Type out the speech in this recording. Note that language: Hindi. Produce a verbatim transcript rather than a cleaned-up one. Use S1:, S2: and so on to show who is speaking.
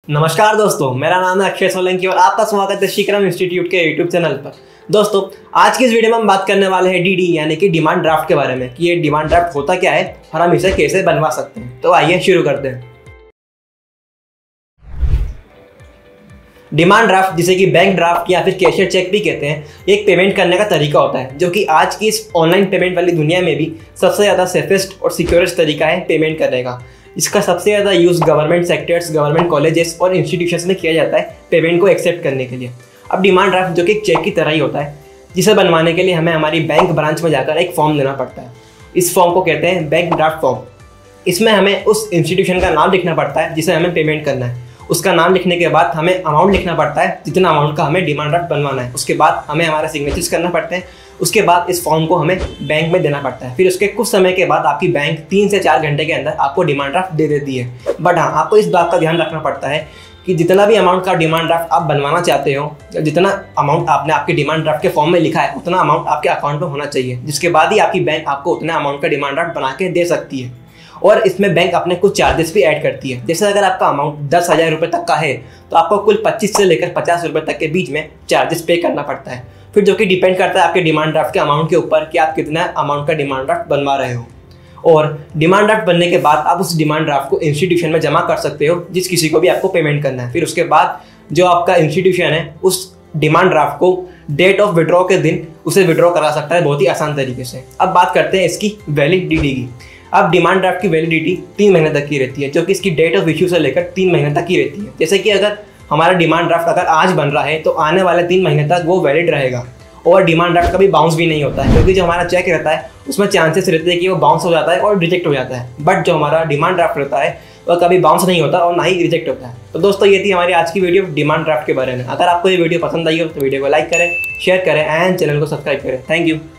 S1: नमस्कार दोस्तों, मेरा नाम है अक्षय सोलंकी और आपका स्वागत है शीक्रम इंस्टीट्यूट के यूट्यूब चैनल पर। दोस्तों, आज की इस वीडियो में हम बात करने वाले हैं डीडी यानी कि डिमांड ड्राफ्ट के बारे में कि ये डिमांड ड्राफ्ट होता क्या है और हम इसे कैसे बनवा सकते हैं। तो आइए शुरू करते हैं। डिमांड ड्राफ्ट, जिसे कि बैंक ड्राफ्ट या फिर कैशियर चेक भी कहते हैं, एक पेमेंट करने का तरीका होता है जो कि आज की इस ऑनलाइन पेमेंट वाली दुनिया में भी सबसे ज़्यादा सेफेस्ट और सिक्योरेस्ट तरीका है पेमेंट करने का। इसका सबसे ज़्यादा use government sectors, government colleges और इंस्टीट्यूशंस में किया जाता है पेमेंट को एक्सेप्ट करने के लिए। अब डिमांड ड्राफ्ट जो कि एक चेक की तरह ही होता है, जिसे बनवाने के लिए हमें हमारी बैंक ब्रांच में जाकर एक फॉर्म देना पड़ता है। इस फॉर्म को कहते हैं बैंक ड्राफ्ट फॉर्म। इसमें हमें उस इंस्टीट्यूशन का नाम लिखना पड़ता है जिसे हमें पेमेंट करना है। उसका नाम लिखने के बाद हमें अमाउंट लिखना पड़ता है, जितना अमाउंट का हमें डिमांड ड्राफ्ट बनवाना है। उसके बाद हमें हमारा सिग्नेचर्स करना पड़ते हैं। उसके बाद इस फॉर्म को हमें बैंक में देना पड़ता है। फिर उसके कुछ समय के बाद आपकी बैंक तीन से चार घंटे के अंदर आपको डिमांड ड्राफ्ट दे देती है। बट हाँ, आपको इस बात का ध्यान रखना पड़ता है कि जितना भी अमाउंट का डिमांड ड्राफ्ट आप बनवाना चाहते हो, जितना अमाउंट आपने आपके डिमांड ड्राफ्ट के फॉर्म में लिखा है, उतना अमाउंट आपके अकाउंट में होना चाहिए, जिसके बाद ही आपकी बैंक आपको उतना अमाउंट का डिमांड ड्राफ्ट बना के दे सकती है। और इसमें बैंक अपने कुछ चार्जेस भी ऐड करती है। जैसे अगर आपका अमाउंट दस हज़ार रुपये तक का है तो आपको कुल पच्चीस से लेकर पचास रुपये तक के बीच में चार्जेस पे करना पड़ता है। फिर जो कि डिपेंड करता है आपके डिमांड ड्राफ्ट के अमाउंट के ऊपर कि आप कितना अमाउंट का डिमांड ड्राफ्ट बनवा रहे हो। और डिमांड ड्राफ्ट बनने के बाद आप उस डिमांड ड्राफ्ट को इंस्टीट्यूशन में जमा कर सकते हो जिस किसी को भी आपको पेमेंट करना है। फिर उसके बाद जो आपका इंस्टीट्यूशन है उस डिमांड ड्राफ्ट को डेट ऑफ विड्रॉ के दिन उसे विड्रॉ करा सकता है बहुत ही आसान तरीके से। अब बात करते हैं इसकी वैलिडिटी की। अब डिमांड ड्राफ्ट की वैलिडिटी तीन महीने तक की रहती है, जो कि इसकी डेट ऑफ इश्यू से लेकर तीन महीने तक की रहती है। जैसे कि अगर हमारा डिमांड ड्राफ्ट अगर आज बन रहा है तो आने वाले तीन महीने तक वो वैलिड रहेगा। और डिमांड ड्राफ्ट कभी बाउंस भी नहीं होता है, क्योंकि जो हमारा चेक रहता है उसमें चांसेस रहते हैं कि वो बाउंस हो जाता है और रिजेक्ट हो जाता है। बट जो हमारा डिमांड ड्राफ्ट रहता है वह कभी बाउंस नहीं होता और ना ही रिजेक्ट होता है। तो दोस्तों, ये थी हमारी आज की वीडियो डिमांड ड्राफ्ट के बारे में। अगर आपको ये वीडियो पसंद आई हो तो वीडियो को लाइक करें, शेयर करें एंड चैनल को सब्सक्राइब करें। Thank you.